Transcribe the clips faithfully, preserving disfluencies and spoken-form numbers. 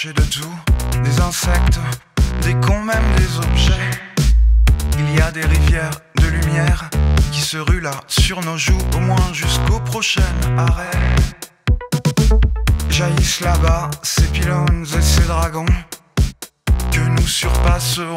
et de tout, des insectes, des cons, même des objets. Il y a des rivières de lumière qui se ruent là sur nos joues, au moins jusqu'au prochain arrêt. Jaillissent là-bas ces pylônes et ces dragons que nous surpasserons.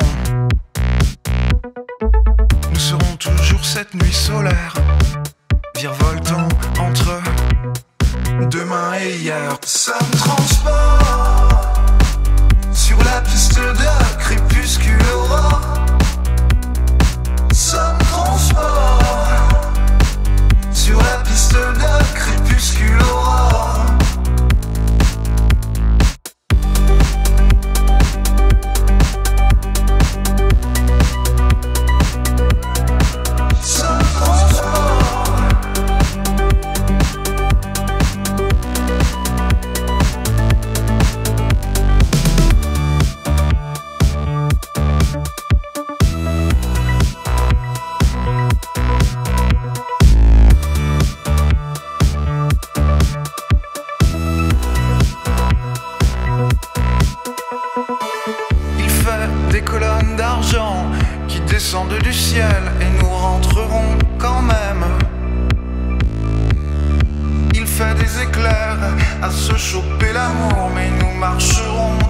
Nous serons toujours cette nuit solaire, virevoltant entre demain et hier. Ça me transporte sur la piste de Crépuscule Aurore. Ça me transporte sur la piste de Crépuscule Aurore. Ça me transporte. Il fait des colonnes d'argent qui descendent du ciel et nous rentrerons quand même. Il fait des éclairs à se choper l'amour, mais nous marcherons